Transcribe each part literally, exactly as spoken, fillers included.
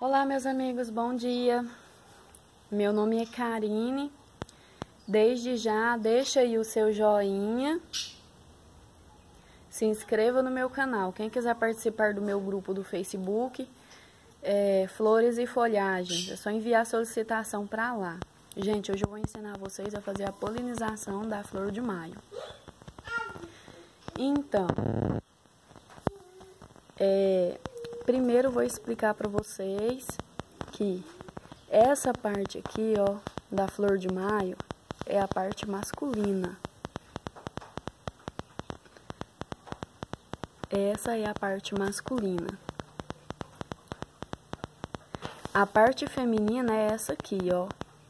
Olá, meus amigos, bom dia. Meu nome é Karine. Desde já, deixa aí o seu joinha. Se inscreva no meu canal. Quem quiser participar do meu grupo do Facebook, é, Flores e Folhagens, é só enviar a solicitação para lá. Gente, hoje eu vou ensinar vocês a fazer a polinização da flor de maio. Então, é... primeiro vou explicar para vocês que essa parte aqui, ó, da flor de maio é a parte masculina. Essa é a parte masculina. A parte feminina é essa aqui, ó.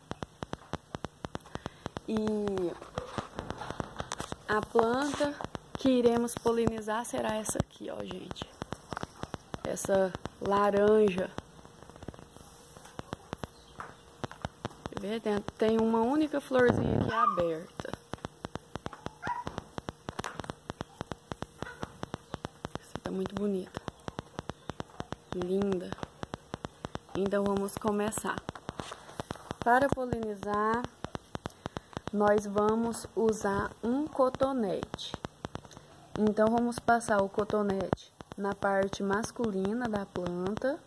E a planta que iremos polinizar será essa aqui, ó, gente. Essa laranja. Vê, tem, tem uma única florzinha aqui aberta. Essa tá muito bonita. Linda. Então vamos começar. Para polinizar, nós vamos usar um cotonete. Então vamos passar o cotonete na parte masculina da planta.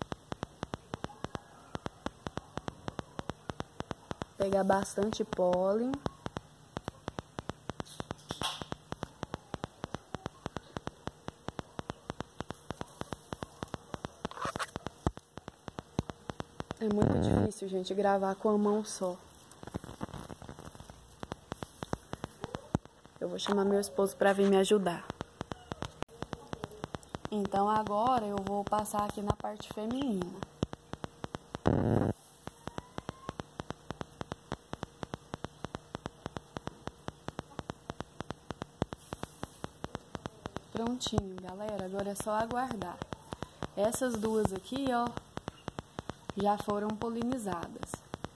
Pegar bastante pólen. É muito difícil, gente, gravar com a mão só. Eu vou chamar meu esposo para vir me ajudar. Então agora eu vou passar aqui na parte feminina. Prontinho, galera. Agora é só aguardar. Essas duas aqui, ó, já foram polinizadas.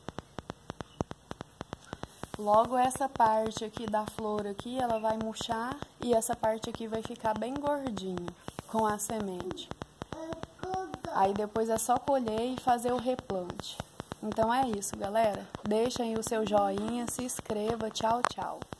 Logo essa parte aqui da flor aqui, ela vai murchar e essa parte aqui vai ficar bem gordinha com a semente. Aí depois é só colher e fazer o replante. Então é isso, galera. Deixem o seu joinha, se inscreva. Tchau, tchau.